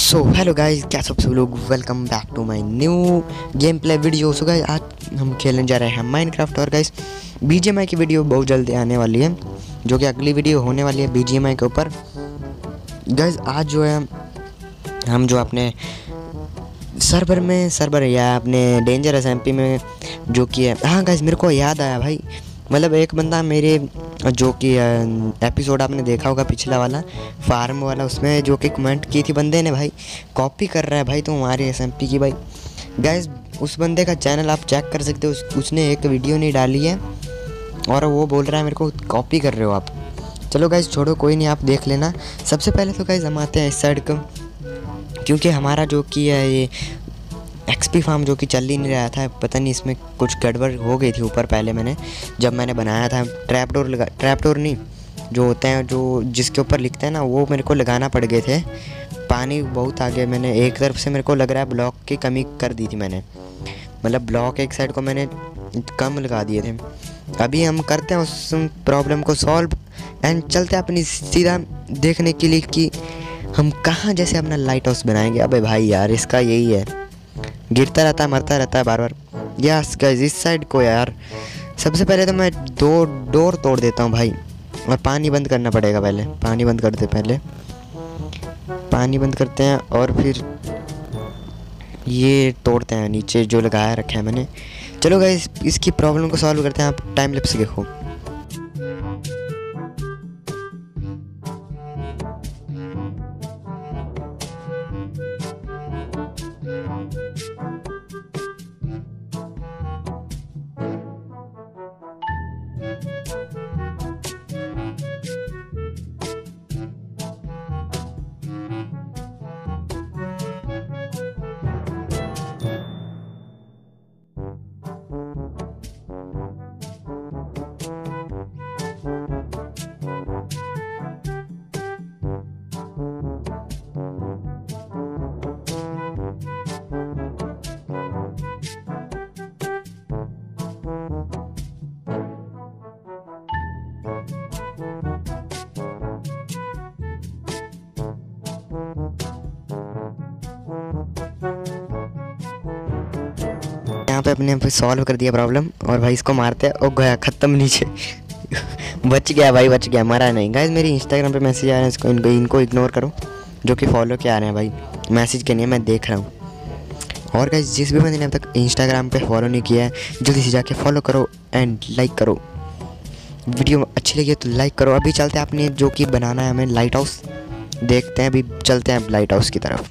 So hello guys, क्या सब लोग, welcome back to my new game play video. So guys, आज हम खेलने जा रहे हैं माइनक्राफ्ट। और गाइस, बीजीएमआई की वीडियो बहुत जल्दी आने वाली है, जो कि अगली वीडियो होने वाली है बीजीएमआई के ऊपर। गाइस, आज जो है हम जो अपने सर्वर या अपने डेंजरस एमपी में जो कि है, हाँ गाइस, मेरे को याद आया भाई। मतलब एक बंदा मेरे जो कि एपिसोड आपने देखा होगा पिछला वाला फार्म वाला, उसमें जो कि कमेंट की थी बंदे ने, भाई कॉपी कर रहा है भाई तो हमारी एसएमपी की। भाई गाइस, उस बंदे का चैनल आप चेक कर सकते हो, उसने एक वीडियो नहीं डाली है और वो बोल रहा है मेरे को कॉपी कर रहे हो आप। चलो गाइस छोड़ो, कोई नहीं, आप देख लेना। सबसे पहले तो गाइस हम आते हैं इस साइड को, क्योंकि हमारा जो कि है ये एक्सपी फार्म जो कि चल ही नहीं रहा था। पता नहीं इसमें कुछ गड़बड़ हो गई थी ऊपर। पहले जब मैंने बनाया था ट्रैपडोर नहीं, जो होते हैं जो जिसके ऊपर लिखते हैं ना, वो मेरे को लगाना पड़ गए थे। पानी बहुत आ गया, मैंने एक तरफ से मेरे को लग रहा है ब्लॉक की कमी कर दी थी मैंने, मतलब ब्लॉक एक साइड को मैंने कम लगा दिए थे। अभी हम करते हैं उस प्रॉब्लम को सॉल्व एंड चलते हैं अपनी सीधा देखने के लिए कि हम कहाँ जैसे अपना लाइट हाउस बनाएंगे। अबे भाई यार, इसका यही है, गिरता रहता है, मरता रहता है बार बार। यस गाइस, इस साइड को यार सबसे पहले तो मैं दो डोर तोड़ देता हूँ भाई, और पानी बंद करना पड़ेगा। पहले पानी बंद करते, पहले पानी बंद करते हैं और फिर ये तोड़ते हैं नीचे जो लगाया रखा है मैंने। चलो गाइस, इसकी प्रॉब्लम को सॉल्व करते हैं। आप टाइम लैप्स देखो। यहाँ पे अपने पे सॉल्व कर दिया प्रॉब्लम, और भाई इसको मारते हैं। और गया ख़त्म नीचे। बच गया भाई, बच गया, मरा नहीं। गाइस, मेरी इंस्टाग्राम पे मैसेज आ रहे हैं, इनको इग्नोर करो, जो कि फॉलो के आ रहे हैं भाई, मैसेज के नहीं, मैं देख रहा हूँ। और गाइस, जिस भी बंदे ने अब तक इंस्टाग्राम पे फॉलो नहीं किया है, जल्दी से जाके फॉलो करो एंड लाइक करो। वीडियो अच्छी लगी तो लाइक करो। अभी चलते हैं अपने जो कि बनाना है हमें लाइट हाउस, देखते हैं। अभी चलते हैं लाइट हाउस की तरफ।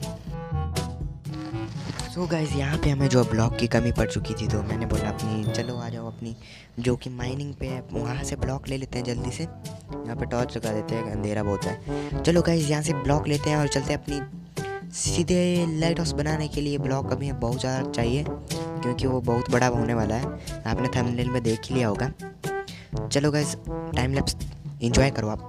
सो गाइस, यहाँ पे हमें जो ब्लॉक की कमी पड़ चुकी थी, तो मैंने बोला अपनी चलो आ जाओ अपनी जो कि माइनिंग पे है, वहाँ से ब्लॉक ले लेते हैं जल्दी से। यहाँ पे टॉर्च लगा देते हैं, अंधेरा बहुत है। चलो गाइस, यहाँ से ब्लॉक लेते हैं और चलते हैं अपनी सीधे लाइट हाउस बनाने के लिए। ब्लॉक अभी बहुत ज़्यादा चाहिए, क्योंकि वो बहुत बड़ा होने वाला है, आपने थंबनेल में देख ही लिया होगा। चलो गाइस, टाइम लैप्स एंजॉय करो आप।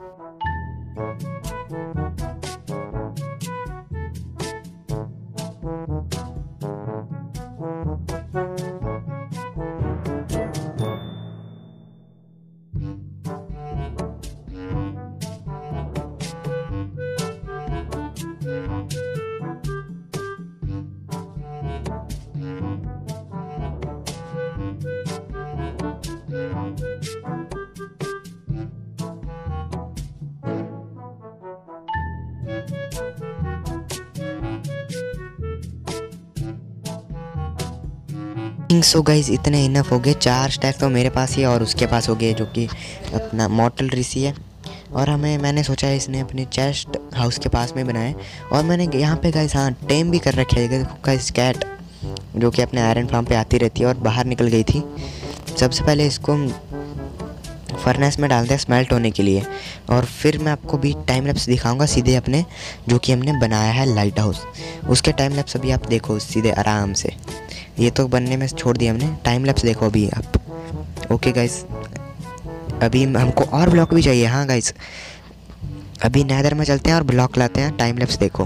सो गाइस, इतने इनफ हो गए। 4 स्टैक तो मेरे पास ही है और उसके पास हो गए, जो कि अपना मॉर्टल ऋषि है। और मैंने सोचा है इसने अपने चेस्ट हाउस के पास में बनाए। और मैंने यहाँ पे गाइस हाँ टेम भी कर रखे है गाइस, कैट, जो कि अपने आयरन फार्म पे आती रहती है और बाहर निकल गई थी। सबसे पहले इसको फर्नेस में डालते हैं स्मेल्ट होने के लिए, और फिर मैं आपको भी टाइम लैप्स दिखाऊंगा सीधे अपने जो कि हमने बनाया है लाइट हाउस, उसके टाइम लैप्स अभी आप देखो सीधे आराम से। ये तो बनने में छोड़ दिया हमने, टाइम लैप्स देखो अभी आप। ओके गाइस, अभी हमको और ब्लॉक भी चाहिए। हाँ गाइस, अभी नेदर में चलते हैं और ब्लॉक लाते हैं। टाइम लैप्स देखो।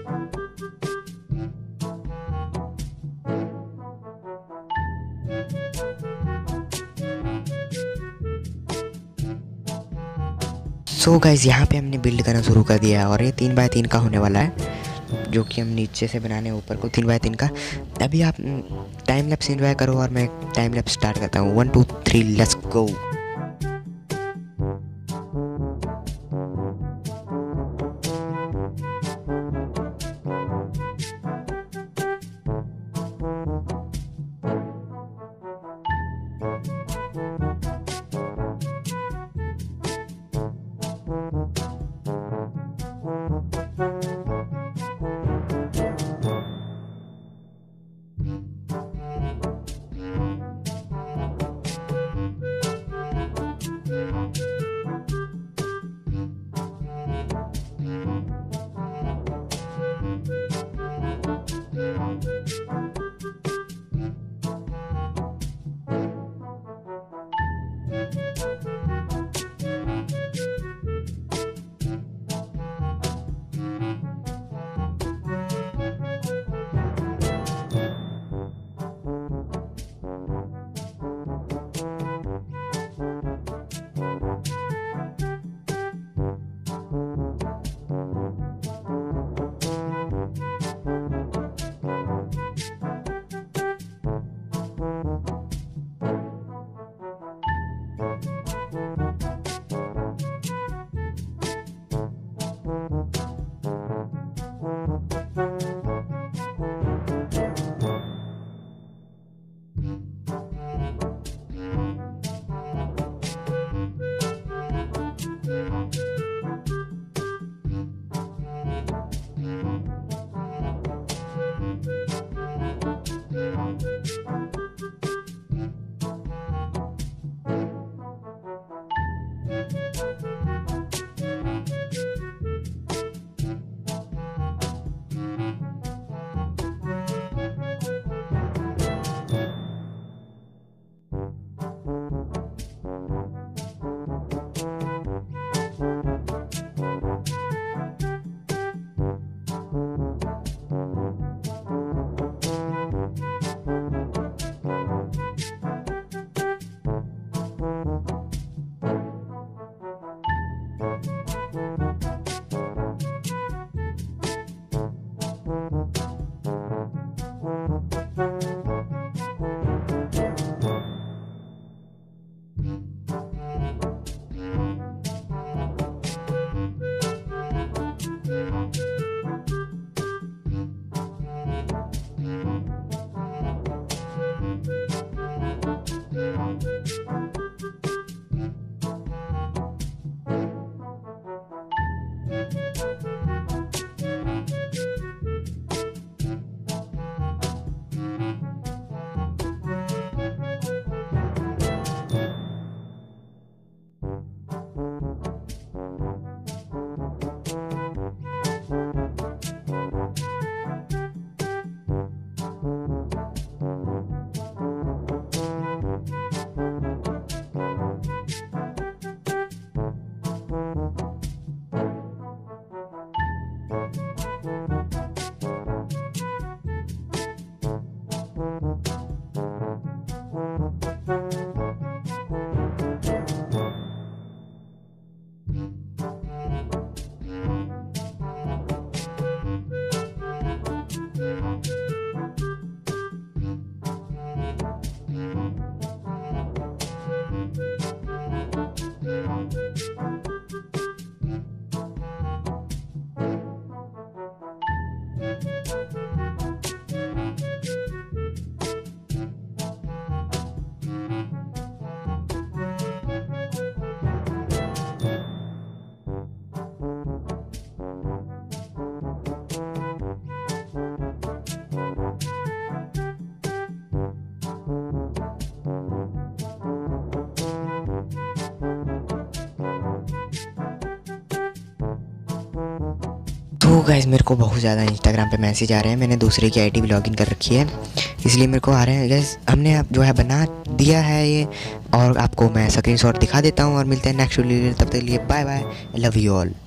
सो गाइस यहाँ पे हमने बिल्ड करना शुरू कर दिया है और ये 3x3 का होने वाला है, जो कि हम नीचे से बनाने ऊपर को 3x3 का। अभी आप टाइम लैप्स एंजॉय करो और मैं टाइम लैप्स स्टार्ट करता हूँ। 1 2 3 लेट्स गो। तो गाइस मेरे को बहुत ज़्यादा इंस्टाग्राम पे मैसेज आ रहे हैं, मैंने दूसरे की आईडी भी लॉगिन कर रखी है, इसलिए मेरे को आ रहे हैं गाइस। हमने अब जो है बना दिया है ये, और आपको मैं स्क्रीनशॉट दिखा देता हूँ और मिलते हैं नेक्स्ट वीडियो। तब तक के लिए bye bye, love you all.